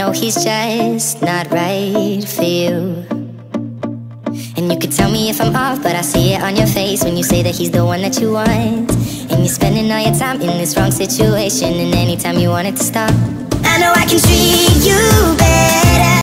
know he's just not right for you. And you could tell me if I'm off, but I see it on your face when you say that he's the one that you want. And you're spending all your time in this wrong situation, and anytime you want it to stop, I know I can treat you better.